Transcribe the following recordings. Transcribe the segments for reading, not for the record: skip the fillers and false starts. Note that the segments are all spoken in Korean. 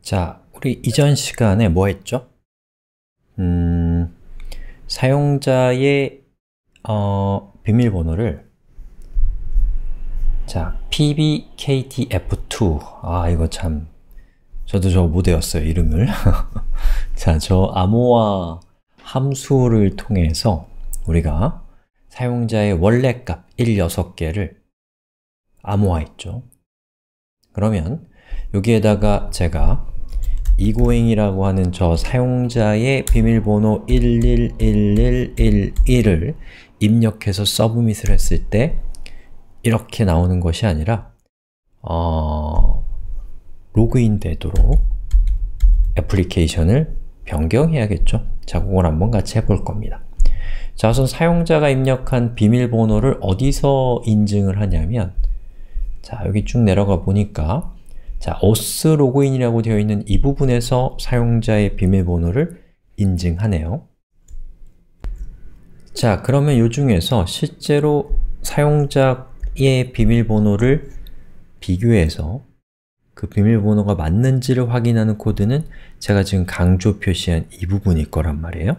자, 우리 이전 시간에 뭐 했죠? 사용자의 비밀번호를 pbktf2 이거 참 저도 저거 못 외웠어요, 이름을. 자, 저 암호화 함수를 통해서 우리가 사용자의 원래 값 16개를 암호화했죠. 그러면 여기에다가 제가 egoing이라고 하는 저 사용자의 비밀번호 111111을 입력해서 서브밋을 했을 때 이렇게 나오는 것이 아니라 로그인 되도록 애플리케이션을 변경해야겠죠? 자, 그걸 한번 같이 해볼 겁니다. 자, 우선 사용자가 입력한 비밀번호를 어디서 인증을 하냐면, 자, 여기 쭉 내려가 보니까 자, auth 로그인이라고 되어 있는 이 부분에서 사용자의 비밀번호를 인증하네요. 자, 그러면 이 중에서 실제로 사용자의 비밀번호를 비교해서 그 비밀번호가 맞는지를 확인하는 코드는 제가 지금 강조 표시한 이 부분일 거란 말이에요.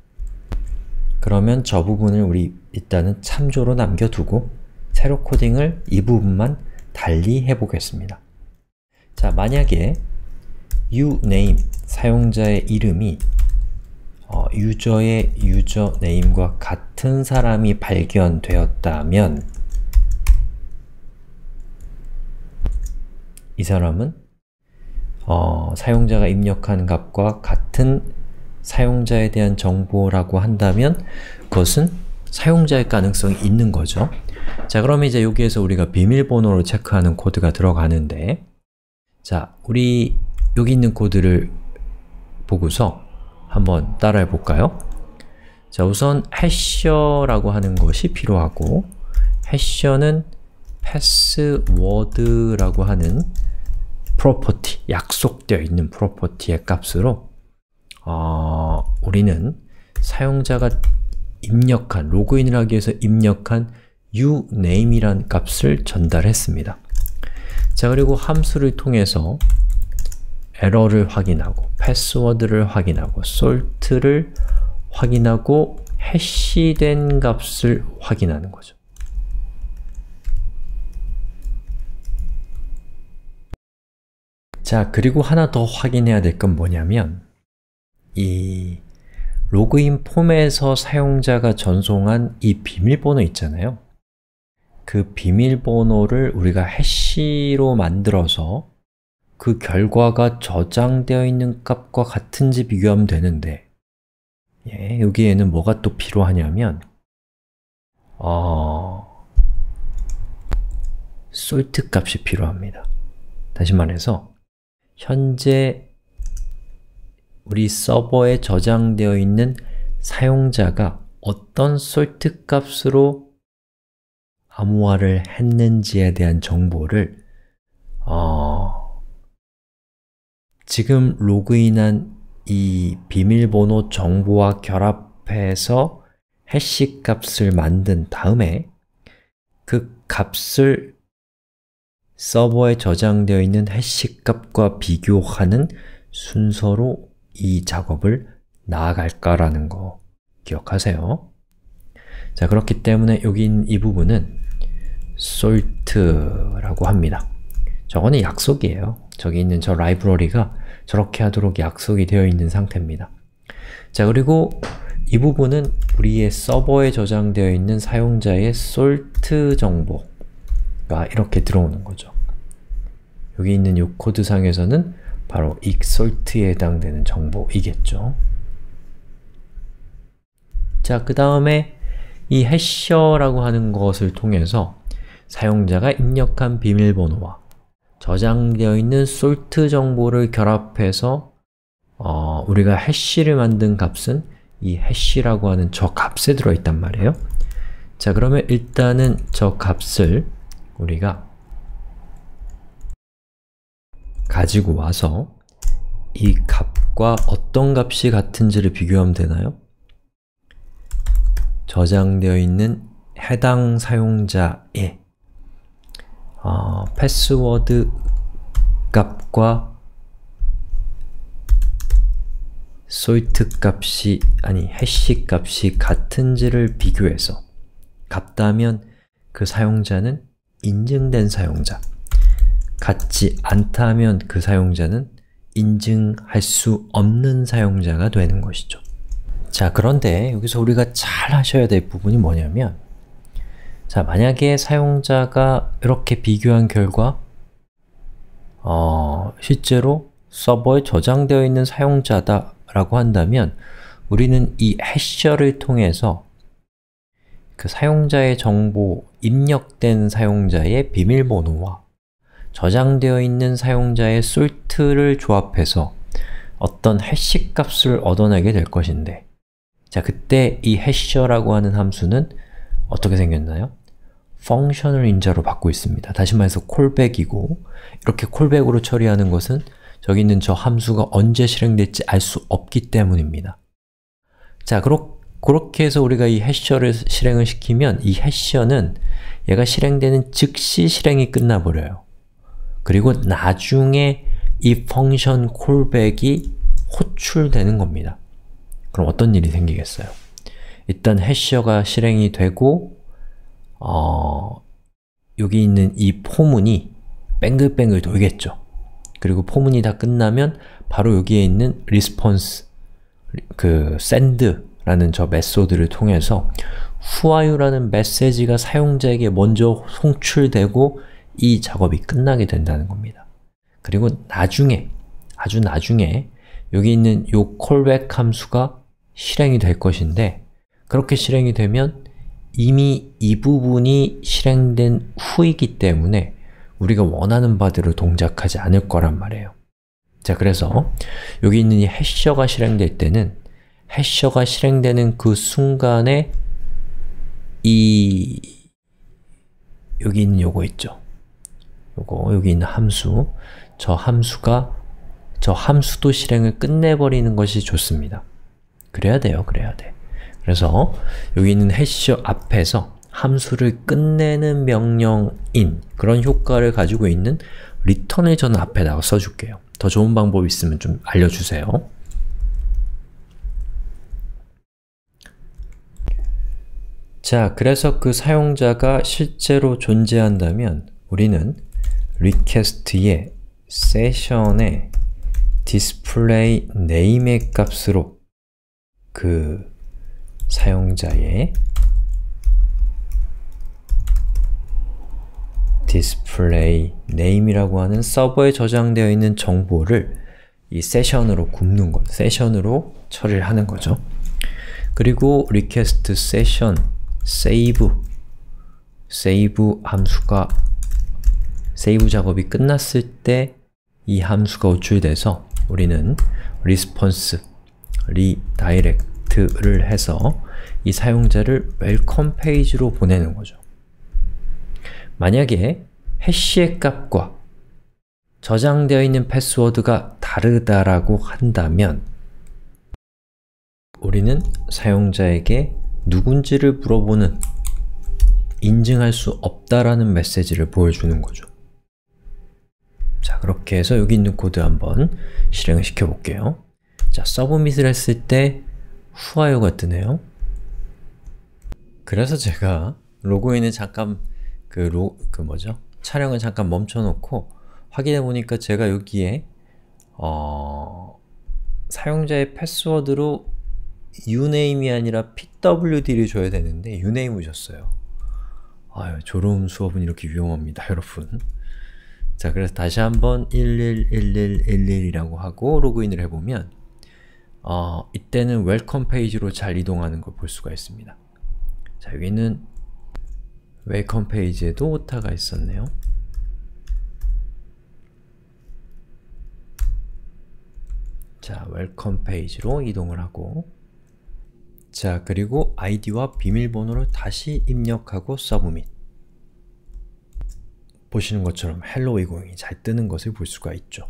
그러면 저 부분을 우리 일단은 참조로 남겨두고 세로 코딩을 이 부분만 달리 해보겠습니다. 자, 만약에 uName, 사용자의 이름이 유저의 유저네임과 같은 사람이 발견되었다면 이 사람은 사용자가 입력한 값과 같은 사용자에 대한 정보라고 한다면 그것은 사용자의 가능성이 있는 거죠. 자, 그러면 이제 여기에서 우리가 비밀번호를 체크하는 코드가 들어가는데, 자, 우리 여기 있는 코드를 보고서 한번 따라해 볼까요? 자, 우선 hasher라고 하는 것이 필요하고, hasher는 password라고 하는 property, 약속되어 있는 property의 값으로 우리는 사용자가 입력한, 로그인을 하기 위해서 입력한 uName이란 값을 전달했습니다. 자, 그리고 함수를 통해서 에러를 확인하고, 패스워드를 확인하고, salt를 확인하고, 해시된 값을 확인하는 거죠. 자, 그리고 하나 더 확인해야 될 건 뭐냐면 이 로그인 폼에서 사용자가 전송한 이 비밀번호 있잖아요. 그 비밀번호를 우리가 해시로 만들어서 그 결과가 저장되어 있는 값과 같은지 비교하면 되는데, 여기에는 뭐가 또 필요하냐면 salt 값이 필요합니다. 다시 말해서 현재 우리 서버에 저장되어 있는 사용자가 어떤 salt 값으로 암호화를 했는지에 대한 정보를 지금 로그인한 이 비밀번호 정보와 결합해서 해시 값을 만든 다음에 그 값을 서버에 저장되어 있는 해시 값과 비교하는 순서로 이 작업을 나아갈까라는 거 기억하세요. 자, 그렇기 때문에 여기 있는 이 부분은 salt라고 합니다. 저거는 약속이에요. 저기 있는 저 라이브러리가 저렇게 하도록 약속이 되어 있는 상태입니다. 자, 그리고 이 부분은 우리의 서버에 저장되어 있는 사용자의 salt 정보가 이렇게 들어오는 거죠. 여기 있는 이 코드상에서는 바로 이 salt에 해당되는 정보이겠죠. 자, 그 다음에 이 hasher라고 하는 것을 통해서 사용자가 입력한 비밀번호와 저장되어 있는 salt 정보를 결합해서 우리가 hash를 만든 값은 이 hash라고 하는 저 값에 들어있단 말이에요. 자, 그러면 일단은 저 값을 우리가 가지고 와서 이 값과 어떤 값이 같은지를 비교하면 되나요? 저장되어 있는 해당 사용자의 패스워드 값과 sort 값이, 해시 값이 같은지를 비교해서 같다면 그 사용자는 인증된 사용자, 같지 않다면 그 사용자는 인증할 수 없는 사용자가 되는 것이죠. 자, 그런데 여기서 우리가 잘 하셔야 될 부분이 뭐냐면, 자, 만약에 사용자가 이렇게 비교한 결과 실제로 서버에 저장되어 있는 사용자다 라고 한다면 우리는 이 해셔를 통해서 그 사용자의 정보, 입력된 사용자의 비밀번호와 저장되어 있는 사용자의 sort를 조합해서 어떤 해시 값을 얻어내게 될 것인데, 자, 그때 이 hash라고 하는 함수는 어떻게 생겼나요? 펑셔널 인자로 받고 있습니다. 다시 말해서 콜백이고, 이렇게 콜백으로 처리하는 것은 저기 있는 저 함수가 언제 실행될지 알 수 없기 때문입니다. 자, 그렇게 해서 우리가 이 해셔를 실행을 시키면 이 해셔는 얘가 실행되는 즉시 실행이 끝나버려요. 그리고 나중에 이 펑션 콜백이 호출되는 겁니다. 그럼 어떤 일이 생기겠어요? 일단 해셔가 실행이 되고 여기 있는 이 포문이 뱅글뱅글 돌겠죠. 그리고 포문이 다 끝나면 바로 여기에 있는 response, send라는 저 메소드를 통해서 who are you라는 메시지가 사용자에게 먼저 송출되고 이 작업이 끝나게 된다는 겁니다. 그리고 나중에, 아주 나중에 여기 있는 이 callback 함수가 실행이 될 것인데, 그렇게 실행이 되면 이미 이 부분이 실행된 후이기 때문에 우리가 원하는 바대로 동작하지 않을 거란 말이에요. 자, 그래서 여기 있는 이 해셔가 실행될 때는 해셔가 실행되는 그 순간에 여기 있는 요거 있죠? 여기 있는 함수, 저 함수도 실행을 끝내버리는 것이 좋습니다. 그래야 돼요, 그래야 돼. 그래서 여기 있는 해셔 앞에서 함수를 끝내는 명령인 그런 효과를 가지고 있는 return을 저는 앞에다가 써줄게요. 더 좋은 방법이 있으면 좀 알려주세요. 자, 그래서 그 사용자가 실제로 존재한다면 우리는 request의 세션의 display name의 값으로 그 사용자의 display name이라고 하는 서버에 저장되어 있는 정보를 이 세션으로 굽는 것, 세션으로 처리를 하는 거죠. 그리고 request session save 함수가 세이브 작업이 끝났을 때 이 함수가 호출돼서 우리는 response, redirect를 해서 이 사용자를 웰컴 페이지로 보내는 거죠. 만약에 해시의 값과 저장되어 있는 패스워드가 다르다라고 한다면 우리는 사용자에게 누군지를 물어보는, 인증할 수 없다라는 메시지를 보여주는 거죠. 자, 그렇게 해서 여기 있는 코드 한번 실행을 시켜볼게요. 자, 서브밋을 했을 때 후아요가 뜨네요. 그래서 제가 로그인을 잠깐 촬영을 잠깐 멈춰놓고 확인해보니까 제가 여기에 사용자의 패스워드로 uname이 아니라 pwd를 줘야 되는데 uname을 줬어요. 아유, 졸음 수업은 이렇게 위험합니다, 여러분. 자, 그래서 다시 한번 111111이라고 하고 로그인을 해보면 이때는 웰컴 페이지로 잘 이동하는 걸 볼 수가 있습니다. 자, 여기는 웰컴 페이지에도 오타가 있었네요. 자, 웰컴 페이지로 이동을 하고, 자, 그리고 아이디와 비밀번호를 다시 입력하고 서브밋. 보시는 것처럼 헬로 20이 잘 뜨는 것을 볼 수가 있죠.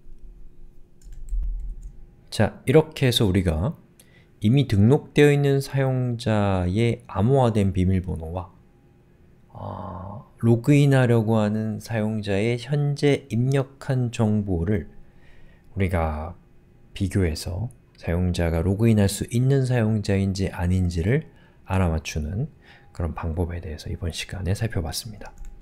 자, 이렇게 해서 우리가 이미 등록되어 있는 사용자의 암호화된 비밀번호와 로그인하려고 하는 사용자의 현재 입력한 정보를 우리가 비교해서 사용자가 로그인할 수 있는 사용자인지 아닌지를 알아맞추는 그런 방법에 대해서 이번 시간에 살펴봤습니다.